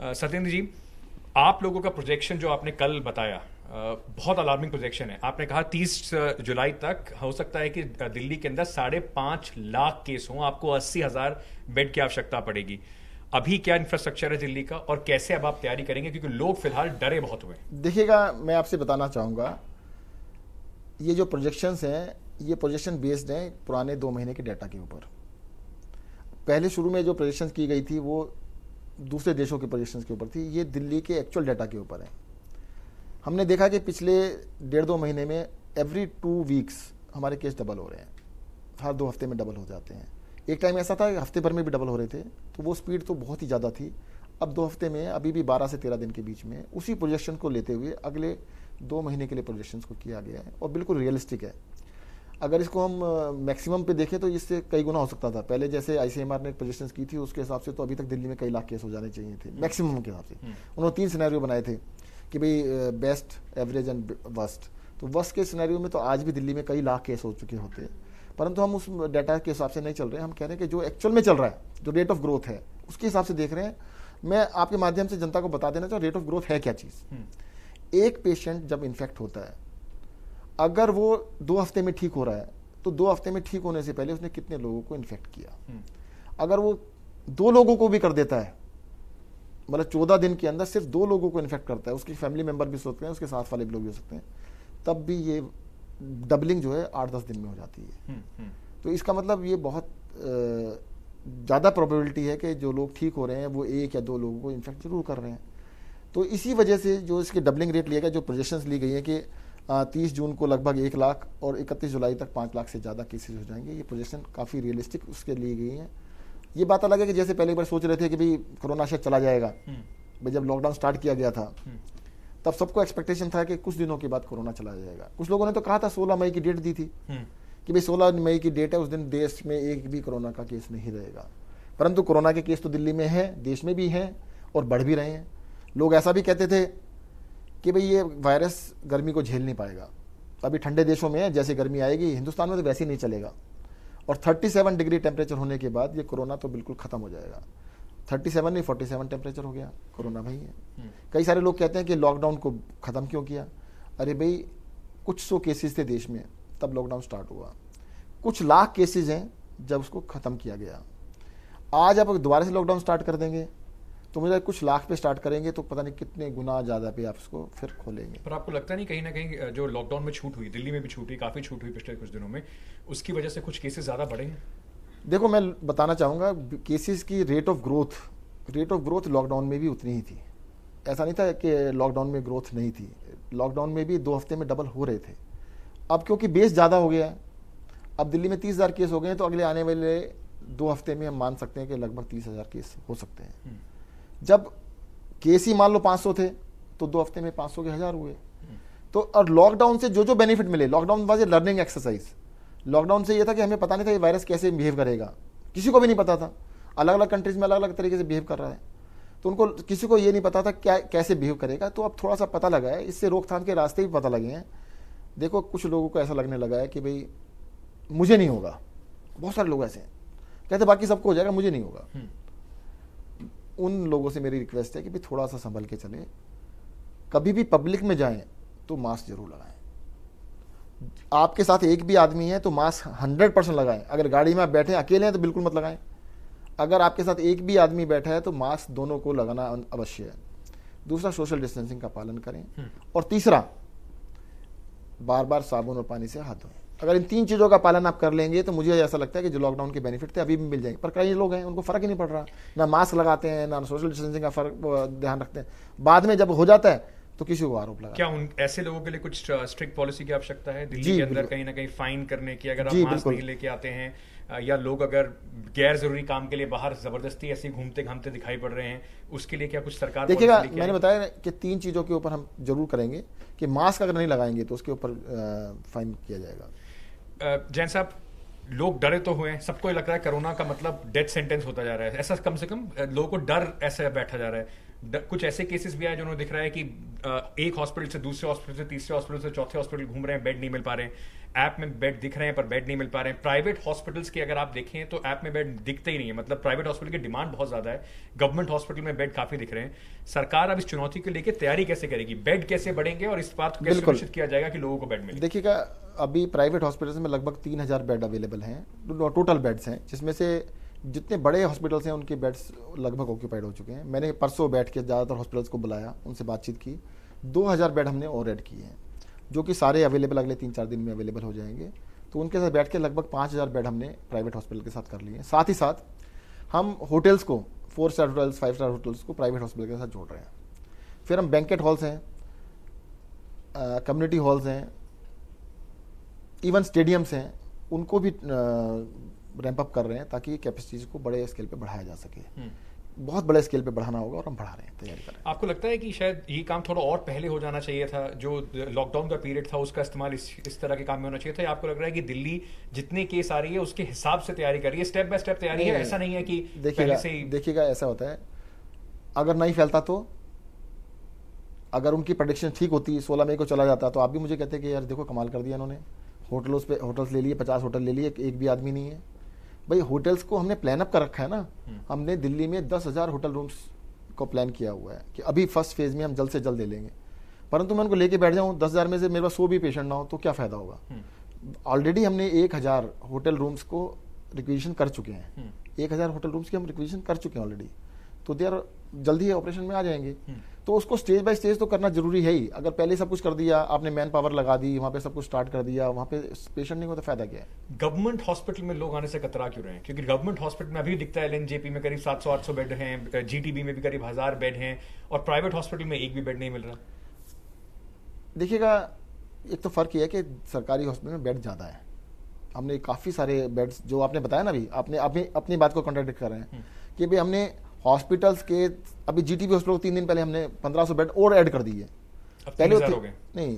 सत्येंद्र जी, आप लोगों का प्रोजेक्शन जो आपने कल बताया, बहुत अलार्मिंग प्रोजेक्शन है। आपने कहा 30 जुलाई तक हो सकता है कि दिल्ली के अंदर 5.5 लाख केस हों, आपको 80,000 बेड की आवश्यकता पड़ेगी। अभी क्या इंफ्रास्ट्रक्चर है दिल्ली का, और कैसे अब आप तैयारी करेंगे, क्योंकि लोग फिलहाल डरे बहुत हुए हैं। देखिएगा, मैं आपसे बताना चाहूँगा, ये जो प्रोजेक्शंस हैं, ये प्रोजेक्शन बेस्ड हैं पुराने 2 महीने के डाटा के ऊपर। पहले शुरू में जो प्रोजेक्शंस की गई थी वो दूसरे देशों के प्रोजेक्शंस के ऊपर थी, ये दिल्ली के एक्चुअल डाटा के ऊपर है। हमने देखा कि पिछले 1.5-2 महीने में एवरी 2 वीक्स हमारे केस डबल हो रहे हैं, हर 2 हफ्ते में डबल हो जाते हैं। एक टाइम ऐसा था कि हफ्ते भर में भी डबल हो रहे थे, तो वो स्पीड तो बहुत ही ज़्यादा थी। अब 2 हफ्ते में अभी भी 12 से 13 दिन के बीच में उसी प्रोजेक्शन को लेते हुए अगले 2 महीने के लिए प्रोजेक्शंस को किया गया है, और बिल्कुल रियलिस्टिक है। अगर इसको हम मैक्सिमम पे देखें तो इससे कई गुना हो सकता था। पहले जैसे आईसीएमआर ने प्रोजेक्शंस की थी, उसके हिसाब से तो अभी तक दिल्ली में कई लाख केस हो जाने चाहिए थे मैक्सिमम के हिसाब से। उन्होंने 3 सिनेरियो बनाए थे कि भाई बेस्ट, एवरेज एंड वर्स्ट। तो वर्स्ट के सिनेरियो में तो आज भी दिल्ली में कई लाख केस हो चुके होते, परंतु हम उस डाटा के हिसाब से नहीं चल रहे हैं। हम कह रहे हैं कि जो एक्चुअल में चल रहा है, जो रेट ऑफ ग्रोथ है, उसके हिसाब से देख रहे हैं। मैं आपके माध्यम से जनता को बता देना चाहूँ, रेट ऑफ ग्रोथ है क्या चीज़। एक पेशेंट जब इन्फेक्ट होता है, अगर वो 2 हफ्ते में ठीक हो रहा है, तो 2 हफ्ते में ठीक होने से पहले उसने कितने लोगों को इन्फेक्ट किया। अगर वो 2 लोगों को भी कर देता है, मतलब 14 दिन के अंदर सिर्फ 2 लोगों को इन्फेक्ट करता है, उसकी फैमिली मेंबर भी हो सकते हैं, उसके साथ वाले भी लोग भी हो सकते हैं, तब भी ये डबलिंग जो है 8-10 दिन में हो जाती है। तो इसका मतलब ये बहुत ज़्यादा प्रोबेबिलिटी है कि जो लोग ठीक हो रहे हैं वो 1 या 2 लोगों को इन्फेक्ट जरूर कर रहे हैं। तो इसी वजह से जो इसके डबलिंग रेट लिया गया, जो प्रोजेक्शंस ली गई है कि 30 जून को लगभग 1 लाख और 31 जुलाई तक 5 लाख से ज़्यादा केसेज हो जाएंगे, ये प्रोजेक्शन काफ़ी रियलिस्टिक उसके ली गई हैं। ये बात अलग है कि जैसे पहले एक बार सोच रहे थे कि भाई कोरोना शायद चला जाएगा, भाई जब लॉकडाउन स्टार्ट किया गया था तब सबको एक्सपेक्टेशन था कि कुछ दिनों के बाद कोरोना चला जाएगा। कुछ लोगों ने तो कहा था, 16 मई की डेट दी थी कि भाई 16 मई की डेट है, उस दिन देश में एक भी कोरोना का केस नहीं रहेगा। परंतु कोरोना के केस तो दिल्ली में है, देश में भी हैं और बढ़ भी रहे हैं। लोग ऐसा भी कहते थे कि भाई ये वायरस गर्मी को झेल नहीं पाएगा, अभी ठंडे देशों में जैसे गर्मी आएगी, हिंदुस्तान में तो वैसे ही नहीं चलेगा, और 37 डिग्री टेम्परेचर होने के बाद ये कोरोना तो बिल्कुल खत्म हो जाएगा। 37 नहीं 47 टेम्परेचर हो गया, कोरोना भाई है। कई सारे लोग कहते हैं कि लॉकडाउन को खत्म क्यों किया। अरे भाई कुछ 100 केसेस थे देश में तब लॉकडाउन स्टार्ट हुआ, कुछ लाख केसेस हैं जब उसको खत्म किया गया। आज आप दोबारा से लॉकडाउन स्टार्ट कर देंगे तो मुझे कुछ लाख पे स्टार्ट करेंगे तो पता नहीं कितने गुना ज़्यादा पे आप इसको फिर खोलेंगे। पर आपको लगता नहीं कहीं ना कहीं जो लॉकडाउन में छूट हुई, दिल्ली में भी छूट हुई, काफ़ी छूट हुई पिछले कुछ दिनों में, उसकी वजह से कुछ केसेस ज़्यादा बढ़े हैं? देखो, मैं बताना चाहूँगा, केसेस की रेट ऑफ ग्रोथ लॉकडाउन में भी उतनी ही थी। ऐसा नहीं था कि लॉकडाउन में ग्रोथ नहीं थी, लॉकडाउन में भी 2 हफ्ते में डबल हो रहे थे। अब क्योंकि बेस ज़्यादा हो गया है, अब दिल्ली में 30,000 केस हो गए हैं, तो अगले आने वाले 2 हफ्ते में हम मान सकते हैं कि लगभग 30,000 केस हो सकते हैं। जब केस ही मान लो 500 थे तो 2 हफ्ते में 500 के 1000 हुए। तो और लॉकडाउन से जो जो बेनिफिट मिले, lockdown was a learning exercise. Lockdown से ये था कि हमें पता नहीं था ये वायरस कैसे बिहेव करेगा, किसी को भी नहीं पता था। अलग अलग कंट्रीज में अलग अलग तरीके से बिहेव कर रहा है, तो उनको किसी को ये नहीं पता था क्या कैसे बिहेव करेगा। तो अब थोड़ा सा पता लगा है, इससे रोकथाम के रास्ते भी पता लगे हैं। देखो, कुछ लोगों को ऐसा लगने लगा है कि भाई मुझे नहीं होगा, बहुत सारे लोग ऐसे हैं कहते बाकी सबको हो जाएगा, मुझे नहीं होगा। उन लोगों से मेरी रिक्वेस्ट है कि भी थोड़ा सा संभल के चलें, कभी भी पब्लिक में जाएं तो मास्क जरूर लगाएं। आपके साथ एक भी आदमी है तो मास्क 100% लगाएं। अगर गाड़ी में आप बैठे अकेले हैं तो बिल्कुल मत लगाएं। अगर आपके साथ एक भी आदमी बैठा है तो मास्क दोनों को लगाना अवश्य है। दूसरा, सोशल डिस्टेंसिंग का पालन करें, और तीसरा, बार बार साबुन और पानी से हाथ धोएं। अगर इन 3 चीज़ों का पालन आप कर लेंगे तो मुझे ऐसा लगता है कि जो लॉकडाउन के बेनिफिट थे अभी भी मिल जाएंगे। पर कई लोग हैं उनको फ़र्क ही नहीं पड़ रहा, ना मास्क लगाते हैं ना सोशल डिस्टेंसिंग का ध्यान रखते हैं। बाद में जब हो जाता है तो किसी को आरोप लगा। क्या उन ऐसे लोगों के लिए कुछ स्ट्रिक्ट पॉलिसी की आवश्यकता है दिल्ली के अंदर, कहीं ना कहीं फाइन करने की, अगर आप मास्क नहीं लेके आते हैं, या लोग अगर गैर जरूरी काम के लिए बाहर जबरदस्ती ऐसे घूमते घामते दिखाई पड़ रहे हैं, उसके लिए क्या कुछ सरकार? देखिएगा, मैंने बताया कि 3 चीज़ों के ऊपर हम जरूर करेंगे कि मास्क अगर नहीं लगाएंगे तो उसके ऊपर फाइन किया जाएगा। जैन साहब, लोग डरे तो हुए हैं, सबको लग रहा है कोरोना का मतलब डेथ सेंटेंस होता जा रहा है, ऐसा कम से कम लोगों को डर ऐसा बैठा जा रहा है। कुछ ऐसे केसेस भी आए जिन्होंने दिख रहा है कि एक हॉस्पिटल से दूसरे हॉस्पिटल से तीसरे हॉस्पिटल से चौथे हॉस्पिटल घूम रहे हैं, बेड नहीं मिल पा रहे हैं। ऐप में बेड दिख रहे हैं पर बेड नहीं मिल पा रहे हैं। प्राइवेट हॉस्पिटल्स की अगर आप देखें तो ऐप में बेड दिखते ही नहीं है, मतलब प्राइवेट हॉस्पिटल की डिमांड बहुत ज्यादा है, गवर्नमेंट हॉस्पिटल में बेड काफी दिख रहे हैं। सरकार अब इस चुनौती को लेकर तैयारी कैसे करेगी, बेड कैसे बढ़ेंगे और इस बात को कैसे बिल्कुल। सुनिश्चित किया जाएगा कि लोगों को बेड मिले? देखिएगा, अभी प्राइवेट हॉस्पिटल्स में लगभग 3000 बेड अवेलेबल हैं, टोटल बेड्स हैं, जिसमें से जितने बड़े हॉस्पिटल्स हैं उनके बेड्स लगभग ऑक्यूपाइड हो चुके हैं। मैंने परसों बैठ के ज़्यादातर हॉस्पिटल्स को बुलाया, उनसे बातचीत की, 2000 बेड हमने और ऐड किए हैं, जो कि सारे अवेलेबल अगले 3-4 दिन में अवेलेबल हो जाएंगे। तो उनके साथ बैठ के लगभग 5000 बेड हमने प्राइवेट हॉस्पिटल के साथ कर लिए हैं। साथ ही साथ हम होटल्स को, 4 स्टार होटल्स, 5 स्टार होटल्स को प्राइवेट हॉस्पिटल के साथ जोड़ रहे हैं। फिर हम बैंकेट हॉल्स हैं, कम्युनिटी हॉल्स हैं, इवन स्टेडियम्स हैं, उनको भी रैंप अप कर रहे हैं ताकि कैपेसिटीज को बड़े स्केल पे बढ़ाया जा सके। बहुत बड़े स्केल पे बढ़ाना होगा और हम बढ़ा रहे हैं, तैयारी कर रहे हैं। आपको लगता है कि शायद ये काम थोड़ा और पहले हो जाना चाहिए था, जो लॉकडाउन का पीरियड था उसका इस्तेमाल इस तरह के काम में होना चाहिए था, या आपको लग रहा है कि दिल्ली जितने केस आ रही है उसके हिसाब से तैयारी कर रही है, स्टेप बाय स्टेप तैयारी है, ऐसा नहीं है कि पहले से ही? देखिएगा ऐसा होता है, अगर नहीं फैलता तो, अगर उनकी प्रेडिक्शन ठीक होती, 16 मई को चला जाता, तो आप भी मुझे कहते कि यार देखो कमाल कर दिया इन्होंने, होटल्स ले लिए, 50 होटल ले लिए, एक भी आदमी नहीं है। भाई होटल्स को हमने प्लान अप कर रखा है ना, हमने दिल्ली में 10,000 होटल रूम्स को प्लान किया हुआ है कि अभी फर्स्ट फेज में हम जल्द से जल्द ले लेंगे। परंतु मैं उनको लेके बैठ जाऊं, 10,000 में से मेरे पास 100 भी पेशेंट ना हो तो क्या फायदा होगा। ऑलरेडी हमने 1000 होटल रूम्स को रिक्विजिशन कर चुके हैं, 1000 होटल रूम्स की हम रिक्विजिशन कर चुके हैं ऑलरेडी, तो दे आर जल्दी ही ऑपरेशन में आ जाएंगे। तो उसको स्टेज बाय स्टेज तो करना जरूरी है ही। अगर पहले सब कुछ कर दिया, आपने मैन पावर लगा दी, वहां पे सब कुछ स्टार्ट कर दिया, वहां पे पेशेंट नहीं होता, फायदा क्या है। गवर्नमेंट हॉस्पिटल में लोग आने से कतरा क्यों रहे हैं? क्योंकि गवर्नमेंट हॉस्पिटल में अभी दिखता है एलएनजेपी में करीब 700-800 बेड हैं, जीटीबी में भी करीब 1000 बेड हैं, और प्राइवेट हॉस्पिटल में एक भी बेड नहीं मिल रहा। देखिएगा, एक तो फर्क ये है कि सरकारी हॉस्पिटल में बेड ज्यादा है। हमने काफी सारे बेड्स, जो आपने बताया ना, अभी आपने अपनी बात को कॉन्ट्रडिक्ट कर रहे हैं कि भाई हमने हॉस्पिटल्स के, अभी जीटीबी हॉस्पिटल को 3 दिन पहले हमने 1500 बेड और ऐड कर दिए। पहले हो गए नहीं,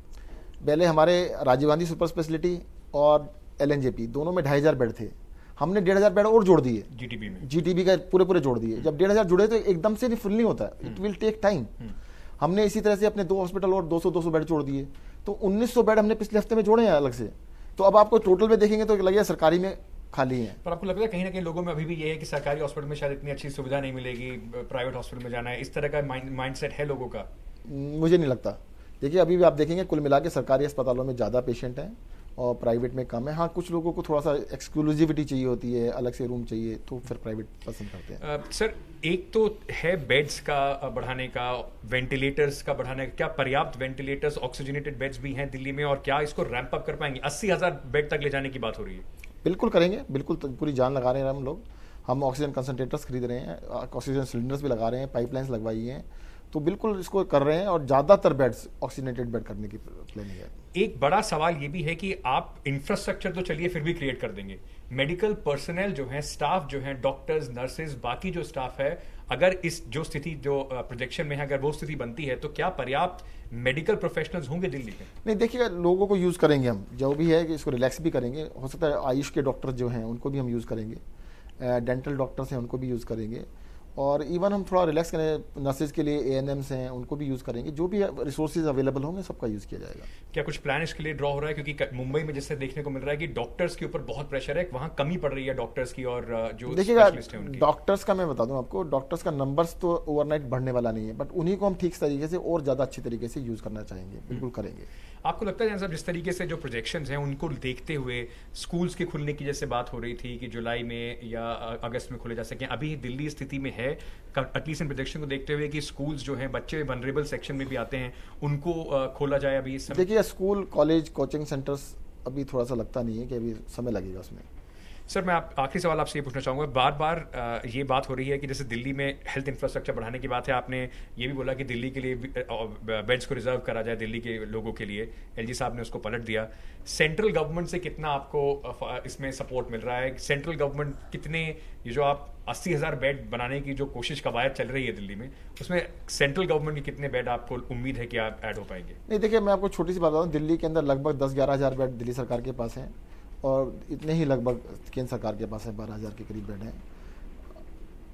पहले हमारे राजीव गांधी सुपर स्पेशलिटी और एलएनजेपी दोनों में 2500 बेड थे, हमने 1500 बेड और जोड़ दिए जीटीबी का, पूरे जोड़ दिए। जब 1500 जुड़े तो एकदम से फुल नहीं होता, इट विल टेक टाइम। हमने इसी तरह से अपने 2 हॉस्पिटल और 200 बेड जोड़ दिए, तो 1900 बेड हमने पिछले हफ्ते में जोड़े हैं अलग से। तो अब आपको टोटल में देखेंगे तो लगेगा सरकारी में खाली है। पर आपको लगता है कहीं ना कहीं लोगों में अभी भी ये है कि सरकारी हॉस्पिटल में शायद इतनी अच्छी सुविधा नहीं मिलेगी, प्राइवेट हॉस्पिटल में जाना है, इस तरह का माइंडसेट है लोगों का? मुझे नहीं लगता। देखिए, अभी भी आप देखेंगे कुल मिला के सरकारी अस्पतालों में ज़्यादा पेशेंट हैं और प्राइवेट में कम है। हाँ, कुछ लोगों को थोड़ा सा एक्सक्लूसिविटी चाहिए होती है, अलग से रूम चाहिए, तो फिर प्राइवेट पसंद करते हैं। सर, एक तो है बेड्स का बढ़ाने का, वेंटिलेटर्स का बढ़ाने का, क्या पर्याप्त वेंटिलेटर्स, ऑक्सीजनेटेड बेड्स भी हैं दिल्ली में, और क्या इसको रैंप अप कर पाएंगे? 80,000 बेड तक ले जाने की बात हो रही है। बिल्कुल करेंगे, बिल्कुल, तो पूरी जान लगा रहे हैं हम लोग। हम ऑक्सीजन कंसनट्रेटर्स खरीद रहे हैं, ऑक्सीजन सिलेंडर्स भी लगा रहे हैं, पाइपलाइंस लगवाई हैं, तो बिल्कुल इसको कर रहे हैं और ज़्यादातर बेड्स ऑक्सीजनेटेड बेड करने की प्लानिंग है। एक बड़ा सवाल ये भी है कि आप इंफ्रास्ट्रक्चर तो चलिए फिर भी क्रिएट कर देंगे, मेडिकल पर्सनल जो है, स्टाफ जो है, डॉक्टर्स, नर्सेज, बाकी जो स्टाफ है, अगर इस जो स्थिति जो प्रोजेक्शन में है, अगर वो स्थिति बनती है, तो क्या पर्याप्त मेडिकल प्रोफेशनल्स होंगे दिल्ली में? नहीं, देखिएगा, लोगों को यूज़ करेंगे हम, जो भी है कि इसको रिलैक्स भी करेंगे। हो सकता है आयुष के डॉक्टर जो हैं उनको भी हम यूज़ करेंगे, डेंटल डॉक्टर्स हैं उनको भी यूज़ करेंगे, और इवन हम थोड़ा रिलैक्स करें, नर्सेज के लिए एएनएम्स हैं उनको भी यूज़ करेंगे। जो भी रिसोर्सेज अवेलेबल होंगे सबका यूज़ किया जाएगा। क्या कुछ प्लान इसके लिए ड्रॉ हो रहा है? क्योंकि मुंबई में जिससे देखने को मिल रहा है कि डॉक्टर्स के ऊपर बहुत प्रेशर है, वहाँ कमी पड़ रही है डॉक्टर्स की, और जो देखिएगा, स्पेशलिस्ट हैं उनकी। डॉक्टर्स का मैं बता दूं आपको, डॉक्टर्स का नंबर्स तो ओवरनाइट बढ़ने वाला नहीं है, बट उन्हीं को हम ठीक तरीके से और ज़्यादा अच्छी तरीके से यूज़ करना चाहेंगे, बिल्कुल करेंगे। आपको लगता है साहब, जिस तरीके से जो प्रोजेक्शंस हैं उनको देखते हुए स्कूल्स के खुलने की जैसे बात हो रही थी कि जुलाई में या अगस्त में खुले जा सकें, अभी दिल्ली स्थिति में है एटलीस्ट इन प्रोजेक्शन को देखते हुए कि स्कूल्स जो हैं, बच्चे वनरेबल सेक्शन में भी आते हैं, उनको खोला जाए अभी इस समय? देखिए, स्कूल, कॉलेज, कोचिंग सेंटर्स अभी थोड़ा सा लगता नहीं है कि अभी समय लगेगा उसमें। सर, मैं आखिरी सवाल आपसे ये पूछना चाहूँगा, बार बार ये बात हो रही है कि jैसे दिल्ली में हेल्थ इंफ्रास्ट्रक्चर बढ़ाने की बात है, आपने ये भी बोला कि दिल्ली के लिए बेड्स को रिजर्व करा जाए दिल्ली के लोगों के लिए, एलजी साहब ने उसको पलट दिया। सेंट्रल गवर्नमेंट से कितना आपको इसमें सपोर्ट मिल रहा है? सेंट्रल गवर्नमेंट कितने, ये जो आप 80,000 बेड बनाने की जो कोशिश कवायद चल रही है दिल्ली में, उसमें सेंट्रल गवर्नमेंट के कितने बेड आपको उम्मीद है कि आप ऐड हो पाएंगे? नहीं, देखिए, मैं आपको छोटी सी बात बताऊँ, दिल्ली के अंदर लगभग 10-11 हज़ार बेड दिल्ली सरकार के पास हैं, और इतने ही लगभग केंद्र सरकार के पास है, 12,000 के करीब बेड हैं।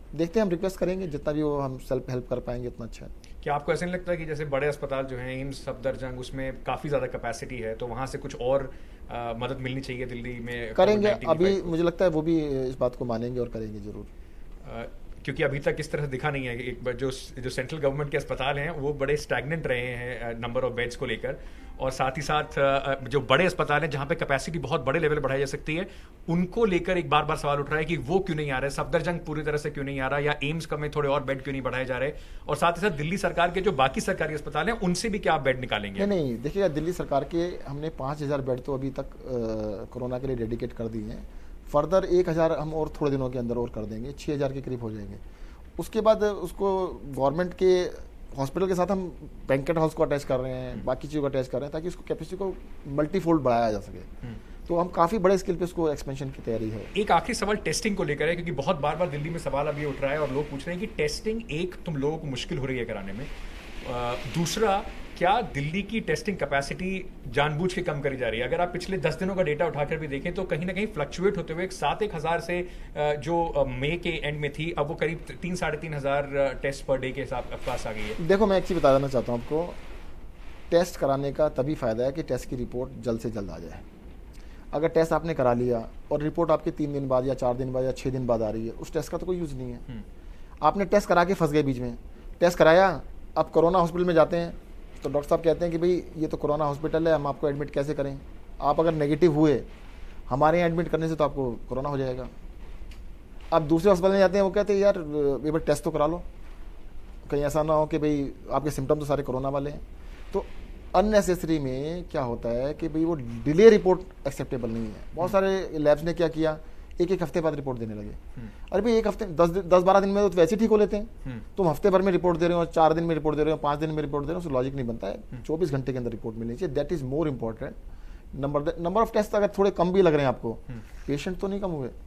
देखते हैं, हम रिक्वेस्ट करेंगे जितना भी वो हम सेल्फ हेल्प कर पाएंगे उतना अच्छा है। क्या आपको ऐसा नहीं लगता है कि जैसे बड़े अस्पताल जो हैं एम्स सफदरजंग उसमें काफ़ी ज़्यादा कैपेसिटी है, तो वहाँ से कुछ और मदद मिलनी चाहिए दिल्ली में करेंगे, COVID-19 अभी फाइट को? मुझे लगता है वो भी इस बात को मानेंगे और करेंगे जरूर। क्योंकि अभी तक इस तरह से दिखा नहीं है कि जो जो सेंट्रल गवर्नमेंट के अस्पताल हैं वो बड़े स्टैग्नेंट रहे हैं नंबर ऑफ बेड्स को लेकर, और साथ ही साथ जो बड़े अस्पताल हैं जहां पे कैपेसिटी बहुत बड़े लेवल बढ़ाई जा सकती है उनको लेकर एक बार बार सवाल उठ रहा है कि वो क्यों नहीं आ रहे, सफदरजंग पूरी तरह से क्यों नहीं आ रहा, या एम्स का में थोड़े और बेड क्यों नहीं बढ़ाए जा रहे, और साथ ही साथ दिल्ली सरकार के जो बाकी सरकारी अस्पताल हैं उनसे भी क्या आप बेड निकालेंगे? नहीं नहीं, देखिएगा, दिल्ली सरकार के हमने 5,000 बेड तो अभी तक कोरोना के लिए डेडिकेट कर दिए हैं। फर्दर 1,000 हम और थोड़े दिनों के अंदर और कर देंगे, 6,000 के करीब हो जाएंगे। उसके बाद उसको गवर्नमेंट के हॉस्पिटल के साथ हम बैंकेट हाउस को अटैच कर रहे हैं, बाकी चीज़ों को अटैच कर रहे हैं ताकि उसको कैपेसिटी को मल्टीफोल्ड बढ़ाया जा सके। तो हम काफ़ी बड़े स्केल पे उसको एक्सपेंशन की तैयारी है। एक आखिरी सवाल टेस्टिंग को लेकर है, क्योंकि बहुत बार बार दिल्ली में सवाल अब ये उठ रहा है और लोग पूछ रहे हैं कि टेस्टिंग एक तुम लोगों को मुश्किल हो रही है कराने में, दूसरा क्या दिल्ली की टेस्टिंग कैपेसिटी जानबूझ के कम करी जा रही है? अगर आप पिछले 10 दिनों का डेटा उठाकर भी देखें तो कहीं ना कहीं फ्लक्चुएट होते हुए 7,000 से जो मई के एंड में थी अब वो करीब 3,500 टेस्ट पर डे के हिसाब पास आ गई है। देखो, मैं एक चीज़ बता देना चाहता हूँ आपको, टेस्ट कराने का तभी फ़ायदा है कि टेस्ट की रिपोर्ट जल्द से जल्द आ जाए। अगर टेस्ट आपने करा लिया और रिपोर्ट आपके 3 दिन बाद या 4 दिन बाद या 6 दिन बाद आ रही है, उस टेस्ट का तो कोई यूज़ नहीं है। आपने टेस्ट करा के फंस गए बीच में, टेस्ट कराया, आप कोरोना हॉस्पिटल में जाते हैं तो डॉक्टर साहब कहते हैं कि भाई ये तो कोरोना हॉस्पिटल है, हम आपको एडमिट कैसे करें, आप अगर नेगेटिव हुए हमारे यहाँ एडमिट करने से तो आपको कोरोना हो जाएगा। आप दूसरे हॉस्पिटल में जाते हैं, वो कहते हैं यार एक बार टेस्ट तो करा लो, कहीं ऐसा ना हो कि भाई आपके सिम्टम तो सारे कोरोना वाले हैं। तो अननेसेसरी में क्या होता है कि भाई वो डिले रिपोर्ट एक्सेप्टेबल नहीं है। बहुत सारे लैब्स ने क्या किया, एक हफ्ते बाद रिपोर्ट देने लगे। अरे भाई एक हफ्ते 10-12 दिन में तो वैसे ठीक हो लेते हैं, तुम हफ्ते भर में रिपोर्ट दे रहे हो, 4 दिन में रिपोर्ट दे रहे हो, 5 दिन में रिपोर्ट दे रहे हो, उससे लॉजिक नहीं बनता है। 24 घंटे के अंदर रिपोर्ट मिलनी चाहिए, that is more important. Number of test अगर थोड़े कम भी लग रहे हैं आपको, पेशेंट तो नहीं कम हुए,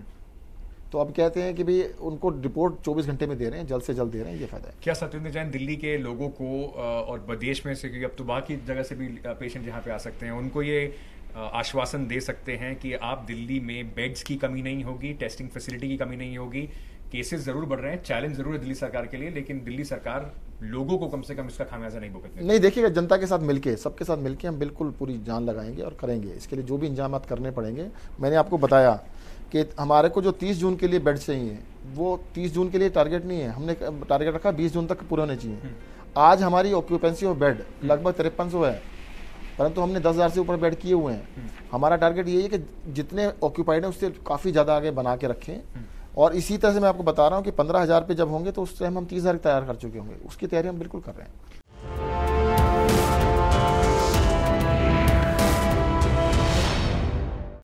तो अब कहते हैं कि भाई उनको रिपोर्ट 24 घंटे में दे रहे हैं, जल्द से जल्द दे रहे हैं, ये फायदा है। क्या सत्येंद्र जैन दिल्ली के लोगों को और देश में से, क्योंकि अब तो बाकी जगह से भी पेशेंट यहाँ पे आ सकते हैं, उनको ये आश्वासन दे सकते हैं कि आप दिल्ली में बेड्स की कमी नहीं होगी, टेस्टिंग फैसिलिटी की कमी नहीं होगी, केसेस जरूर बढ़ रहे हैं, चैलेंज जरूर है दिल्ली सरकार के लिए, लेकिन दिल्ली सरकार लोगों को कम से कम इसका खामियाजा नहीं भुगतने? नहीं, देखिएगा, जनता के साथ मिलके, सबके साथ मिलके हम बिल्कुल पूरी जान लगाएंगे और करेंगे। इसके लिए जो भी इंतजाम करने पड़ेंगे, मैंने आपको बताया कि हमारे को जो 30 जून के लिए बेड चाहिए वो 30 जून के लिए टारगेट नहीं है, हमने टारगेट रखा 20 जून तक पूरे होने चाहिए। आज हमारी ऑक्यूपेंसी ऑफ बेड लगभग 5300 है, परंतु हमने 10,000 से ऊपर बेड किए हुए हैं। हमारा टारगेट ये है कि जितने ऑक्यूपाइड हैं उससे काफ़ी ज़्यादा आगे बना के रखें, और इसी तरह से मैं आपको बता रहा हूँ कि 15,000 पे जब होंगे तो उस टाइम हम 30,000 तैयार कर चुके होंगे, उसकी तैयारी हम बिल्कुल कर रहे हैं।